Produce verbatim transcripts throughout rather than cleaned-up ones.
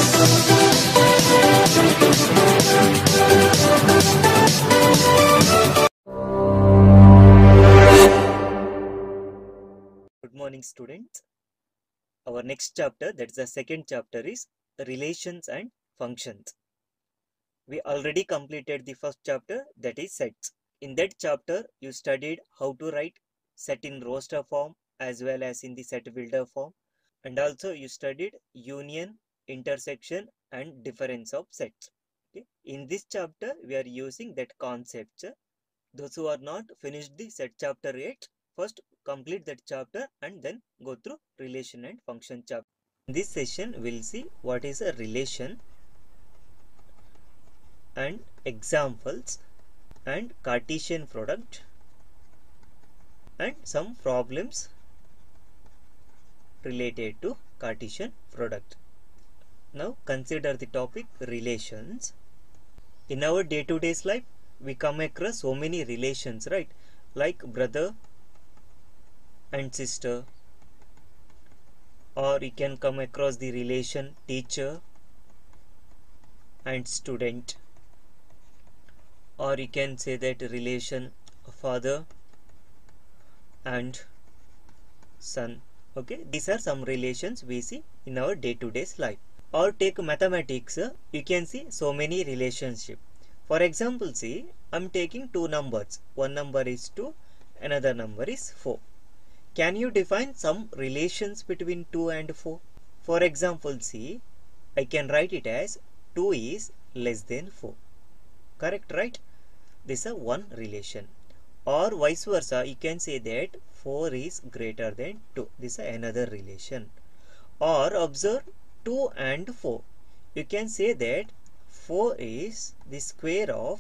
Good morning, students. Our next chapter, that's the second chapter, is relations and functions. We already completed the first chapter, that is sets. In that chapter, you studied how to write set in roster form as well as in the set builder form, and also you studied union, intersection, and difference of sets. Okay. In this chapter, we are using that concept. Those who are not finished the set chapter yet, first complete that chapter and then go through relation and function chapter. In this session, we'll see what is a relation and examples and Cartesian product and some problems related to Cartesian product. Now consider the topic relations. In our day-to-day life, we come across so many relations, right? Like brother and sister, or you can come across the relation teacher and student, or you can say that relation father and son. Okay, these are some relations we see in our day-to-day life. Or take mathematics, you can see so many relationships. For example, see, I'm taking two numbers. One number is two, another number is four. Can you define some relations between two and four? For example, see, I can write it as two is less than four. Correct, right? This is a one relation. Or vice versa, you can say that four is greater than two. This is another relation. Or observe two and four. You can say that four is the square of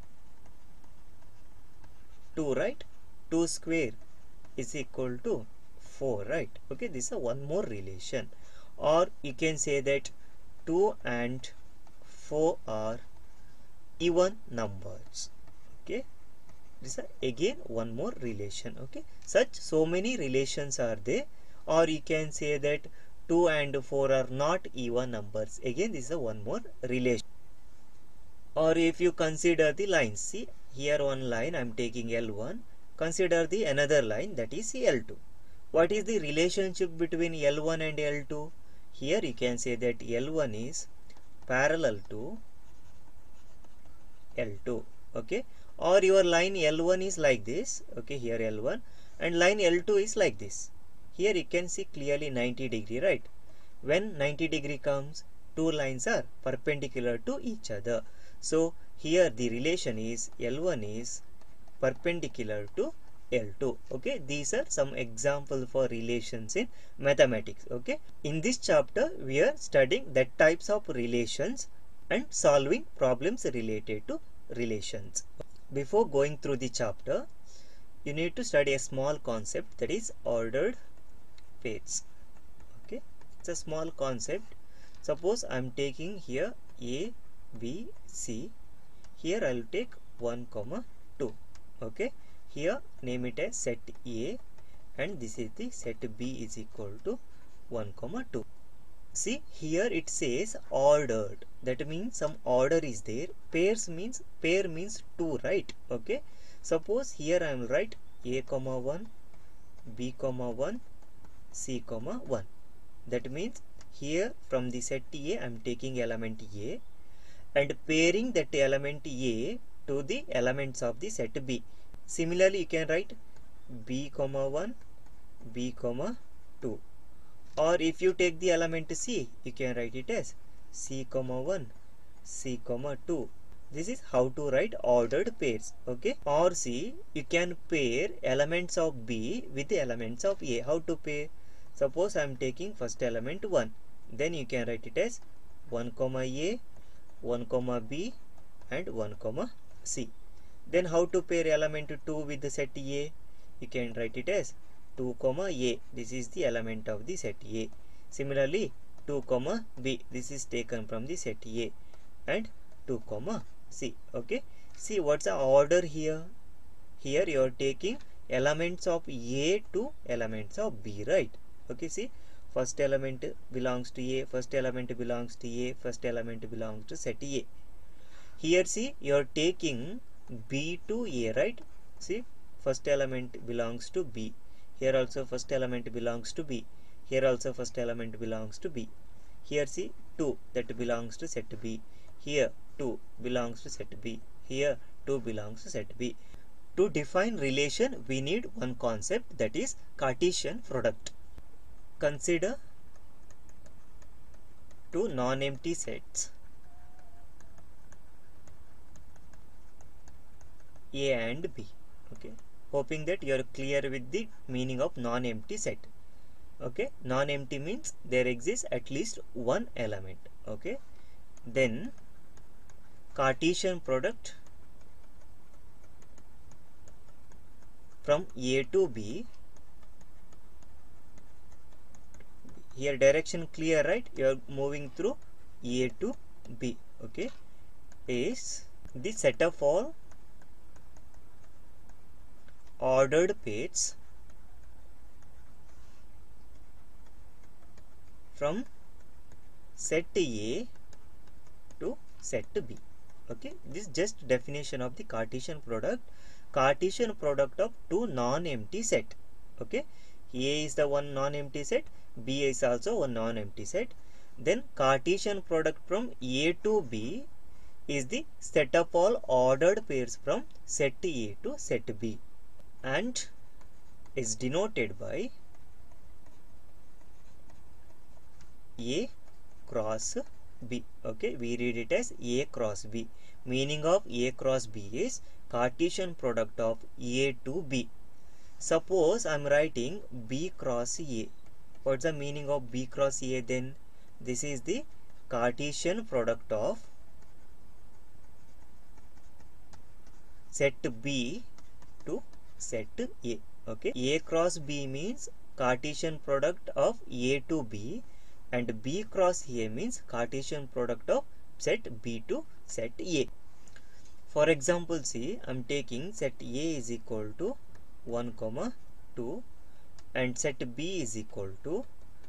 two, right? two square is equal to four, right? Okay, this is a one more relation. Or you can say that two and four are even numbers. Okay, this is again one more relation. Okay, such so many relations are there. Or you can say that two and four are not even numbers. Again, this is a one more relation. Or if you consider the lines, see here one line I am taking L one. Consider the another line, that is L two. What is the relationship between L one and L two? Here you can say that L one is parallel to L two. Okay. Or your line L one is like this. Okay, here L one, and line L two is like this. Here you can see clearly ninety degree, right? When ninety degree comes, two lines are perpendicular to each other. So here the relation is L one is perpendicular to L two. Okay, these are some examples for relations in mathematics. Okay, in this chapter we are studying the types of relations and solving problems related to relations. Before going through the chapter, you need to study a small concept, that is ordered pairs. Okay, it's a small concept. Suppose I am taking here A, B, C. Here I will take one comma two. Okay, here name it as set A, and this is the set B is equal to one comma two. See here it says ordered, that means some order is there. Pairs means pair means two, right? Okay, suppose here I will write A comma one, B comma one, C comma one. That means here from the set A I am taking element A and pairing that element A to the elements of the set B. Similarly you can write B comma one, B comma two. Or if you take the element C, you can write it as C comma one, C comma two. This is how to write ordered pairs. Okay. Or C, you can pair elements of B with the elements of A. How to pair? Suppose I am taking first element one. Then you can write it as one comma A, one comma B and one comma C. Then how to pair element two with the set A? You can write it as two comma A. This is the element of the set A. Similarly two comma B. This is taken from the set A, and two comma C. Okay. See what's the order here? Here you are taking elements of A to elements of B, right? Okay. See first element belongs to A, first element belongs to A, first element belongs to set A. Here see, you are taking B to A, right? See, first element belongs to B. Here also first element belongs to B. Here also first element belongs to B. Here see, two that belongs to set B. Here two belongs to set B. Here two belongs to set B. To define relation, we need one concept, that is Cartesian product. Consider two non-empty sets A and B. Okay, hoping that you are clear with the meaning of non-empty set. Okay, non-empty means there exists at least one element. Okay, then Cartesian product from A to B. Here direction clear, right? You are moving through A to B. Okay, is the set of all ordered pairs from set A to set B. Okay, this is just definition of the Cartesian product. Cartesian product of two non-empty set. Okay, A is the one non-empty set, B is also one non-empty set. Then Cartesian product from A to B is the set of all ordered pairs from set A to set B, and is denoted by A cross B. Okay, we read it as A cross B. Meaning of A cross B is Cartesian product of A to B. Suppose I am writing B cross A. What's the meaning of B cross A then? This is the Cartesian product of set B to set A. Okay, A cross B means Cartesian product of A to B, and B cross A means Cartesian product of set B to set A. For example, see, I am taking set A is equal to one comma two and set B is equal to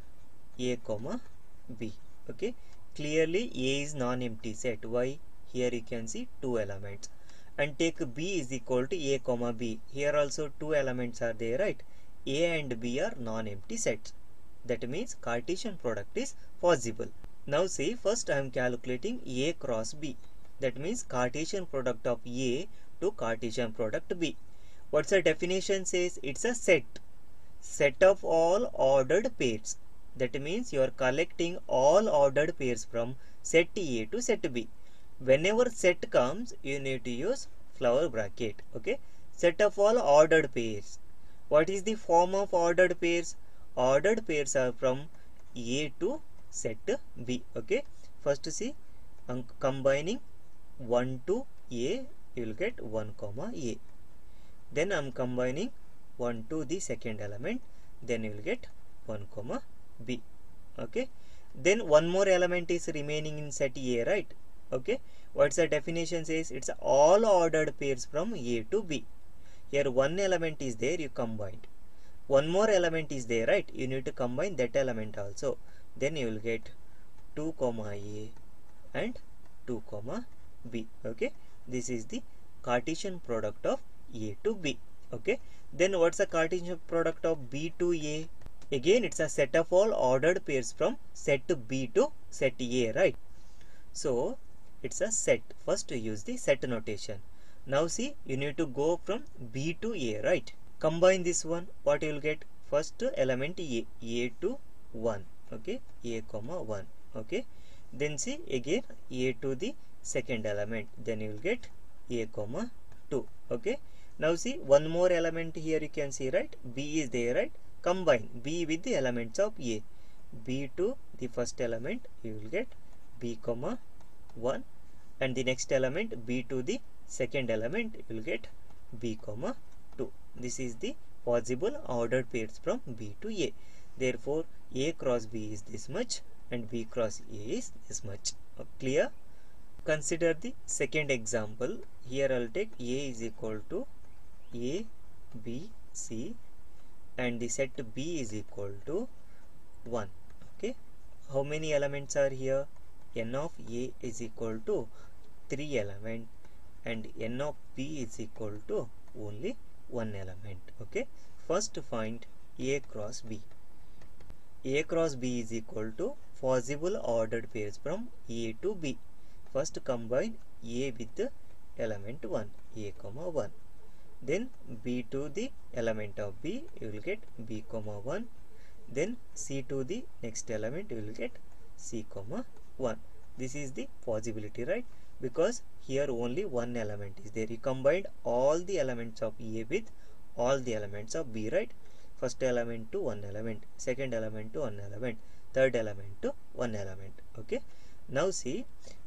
A comma B. Okay, clearly A is non-empty set. Why? Here you can see two elements. And take B is equal to A comma B. Here also two elements are there, right? A and B are non-empty sets. That means Cartesian product is possible. Now see, first I am calculating A cross B. That means Cartesian product of A to Cartesian product B. What's the definition says? It's a set. Set of all ordered pairs. That means you are collecting all ordered pairs from set A to set B. Whenever set comes, you need to use flower bracket. Okay, set of all ordered pairs. What is the form of ordered pairs? Ordered pairs are from A to set B. Okay, first see, I'm combining one to A, you will get one comma A. Then I am combining one to the second element, then you will get one comma B. Okay, then one more element is remaining in set A, right? Okay, what's the definition says? It's all ordered pairs from A to B. Here one element is there, you combined. One more element is there, right? You need to combine that element also. Then you will get two comma A and two comma B. Okay, this is the Cartesian product of A to B. Okay, then what's the Cartesian product of B to A? Again, it's a set of all ordered pairs from set B to set A, right? So it's a set. First you use the set notation. Now see, you need to go from B to A, right? Combine this one, what you will get? First element A, A to one. Okay, A comma one. Okay, then see again A to the second element, then you will get A comma two. Okay, now see one more element here, you can see, right? B is there, right? Combine B with the elements of A. B to the first element, you will get B comma one, and the next element B to the second element, you will get B comma two. This is the possible ordered pairs from B to A. Therefore A cross B is this much and B cross A is this much. Clear? Consider the second example. Here I will take A is equal to A, B, C, and the set B is equal to one. Okay, how many elements are here? N of A is equal to three element and N of B is equal to only one element. Okay, first find A cross B. A cross B is equal to possible ordered pairs from A to B. First combine A with the element one, A comma one. Then B to the element of B, you will get B comma one. Then C to the next element, you will get C comma one. This is the possibility, right? Because here only one element is there. You combined all the elements of A with all the elements of B, right? First element to one element, second element to one element, third element to one element. Okay, now see,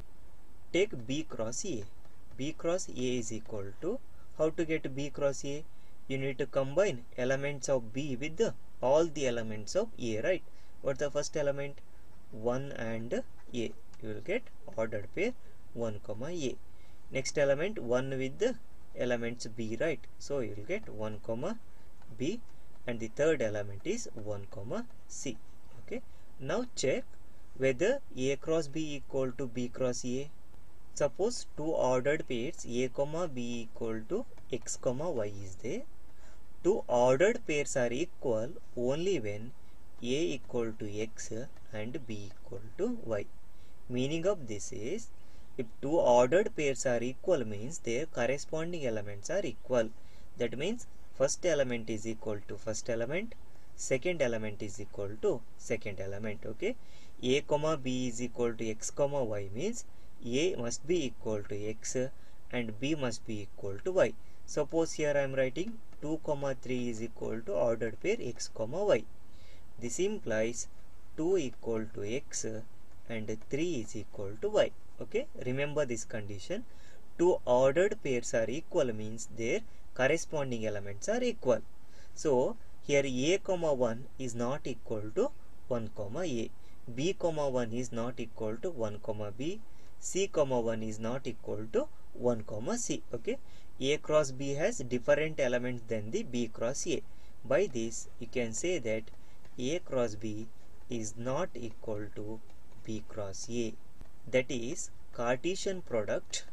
take B cross A. B cross A is equal to, how to get B cross A? You need to combine elements of B with the, all the elements of A, right? What's the first element? one and A. You will get ordered pair one comma A. Next element one with the elements B, right? So you will get one comma B, and the third element is one comma C. Okay, now check whether A cross B equal to B cross A. Suppose two ordered pairs A comma B equal to X comma Y is there. Two ordered pairs are equal only when A equal to X and B equal to Y. Meaning of this is, if two ordered pairs are equal means their corresponding elements are equal. That means first element is equal to first element, second element is equal to second element. Okay, A comma B is equal to X comma Y means A must be equal to X and B must be equal to Y. Suppose here I am writing two comma three is equal to ordered pair X comma Y. This implies two equal to X and three is equal to Y. Okay, remember this condition. Two ordered pairs are equal means their corresponding elements are equal. So here A comma one is not equal to one comma A. B comma one is not equal to one comma B. C comma one is not equal to one comma C. Okay, A cross B has different elements than the B cross A. By this you can say that A cross B is not equal to B cross A. That is, Cartesian product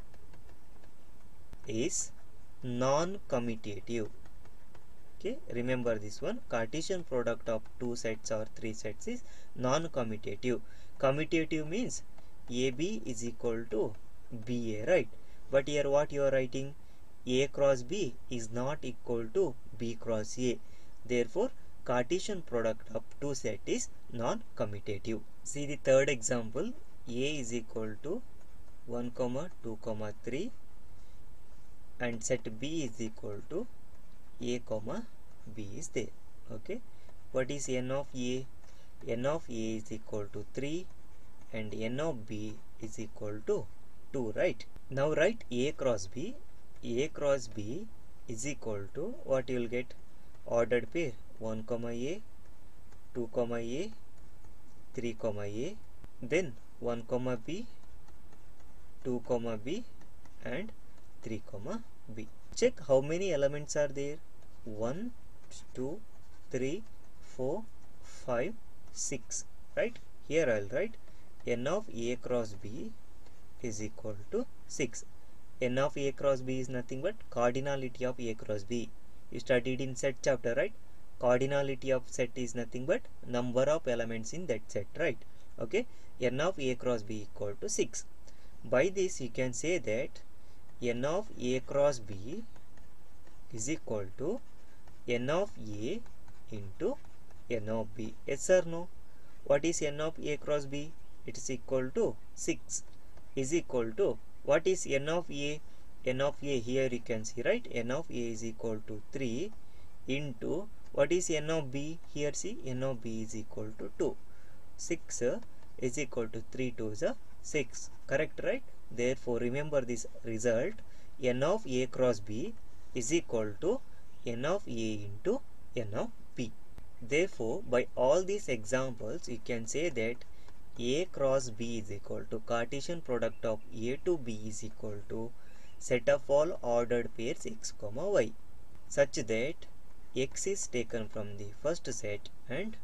is non-commutative. Okay, remember this one. Cartesian product of two sets or three sets is non-commutative. Commutative means A B is equal to B A, right? But here what you are writing? A cross B is not equal to B cross A. Therefore, Cartesian product of two sets is non-commutative. See the third example. A is equal to one comma two comma three and set B is equal to A comma B is there. Okay, what is N of A? N of A is equal to three and N of B is equal to two, right? Now write A cross B. A cross B is equal to, what you will get? Ordered pair one comma A, two comma A, three comma A, then one comma B, two comma B and three comma B. Check how many elements are there. one, two, three, four, five, six, right? Here I will write N of A cross B is equal to six. N of A cross B is nothing but cardinality of A cross B. You studied in set chapter, right? Cardinality of set is nothing but number of elements in that set, right? Okay, N of A cross B equal to six. By this you can say that N of A cross B is equal to N of A into N of B. Yes or no? What is N of A cross B? It is equal to six is equal to, what is N of A? N of A here you can see, right? N of A is equal to three into, what is N of B? Here see, N of B is equal to two. six is equal to three twos are six. Correct, right? Therefore, remember this result. N of A cross B is equal to N of A into N of B. Therefore, by all these examples, you can say that A cross B is equal to Cartesian product of A to B is equal to set of all ordered pairs X comma Y, such that X is taken from the first set and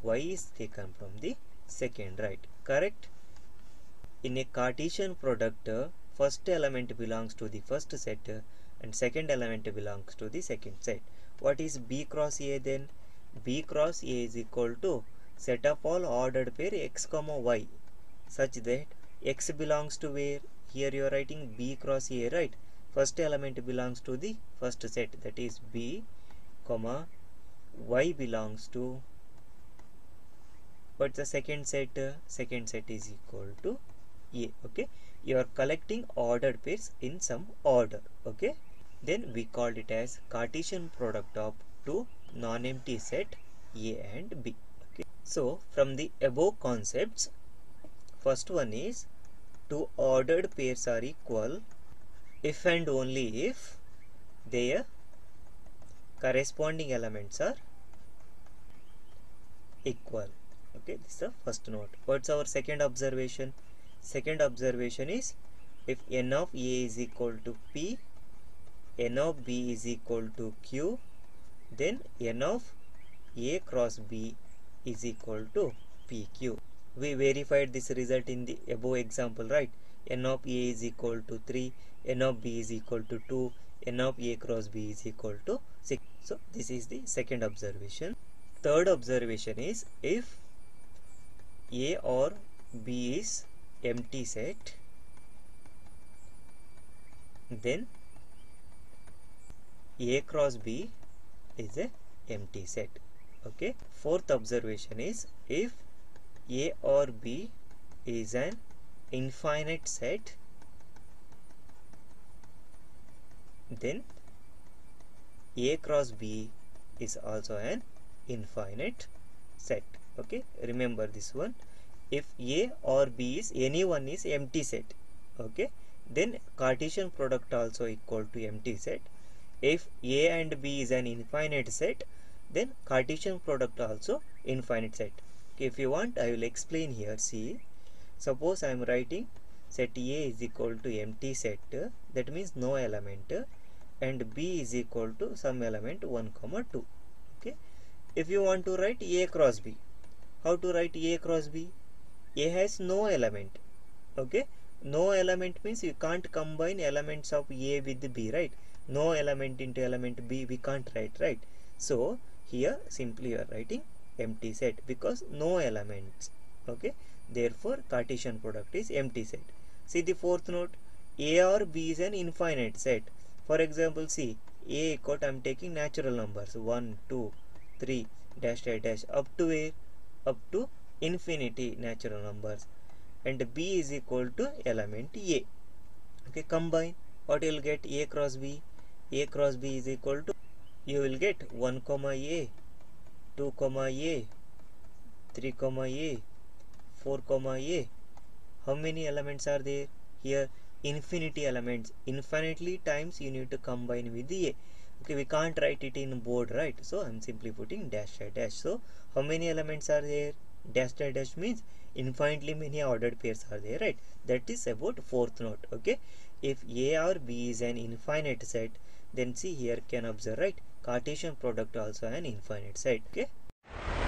y is taken from the second, right? Correct? In a Cartesian product, first element belongs to the first set and second element belongs to the second set. What is B cross A then? B cross A is equal to set of all ordered pair x comma y such that x belongs to where? Here you are writing B cross A, right? First element belongs to the first set, that is B, comma y belongs to, what's the second set? Second set is equal to A. Okay, you are collecting ordered pairs in some order. Okay, then we called it as Cartesian product of two non-empty set A and B. Okay, so from the above concepts, first one is two ordered pairs are equal if and only if their corresponding elements are equal. Okay, this is the first note. What's our second observation? Second observation is if n of A is equal to P, n of B is equal to Q, then n of A cross B is equal to P Q. We verified this result in the above example, right? N of A is equal to three, n of B is equal to two, n of A cross B is equal to six. So this is the second observation. Third observation is if A or B is empty set, then A cross B is a empty set. Okay. Fourth observation is if A or B is an infinite set, then A cross B is also an infinite set. Okay, remember this one. If A or B is any one is empty set, okay, then Cartesian product also equal to empty set. If A and B is an infinite set, then Cartesian product also infinite set. Okay, if you want, I will explain here. See, suppose I am writing set A is equal to empty set, that means no element, and B is equal to some element one comma two. Okay, if you want to write A cross B, how to write A cross B? A has no element. Okay, no element means you can't combine elements of A with B, right? No element into element B we can't write, right? So here simply you are writing empty set because no elements. Okay, therefore Cartesian product is empty set. See the fourth note, A or B is an infinite set. For example, see A equal to, I am taking natural numbers one, two, three, dash dash dash up to where? Up to infinity natural numbers, and B is equal to element A. Okay, combine, what you will get? A cross B. A cross B is equal to, you will get one comma A, two comma A, three comma A, four comma A. How many elements are there? Here infinity elements, infinitely times you need to combine with the A. Okay, we can't write it in board, right? So I am simply putting dash dash dash. So how many elements are there? Dash dash dash means infinitely many ordered pairs are there, right? That is about fourth note. Okay, if A or B is an infinite set, then see here can observe, right? Cartesian product also an infinite set. Okay.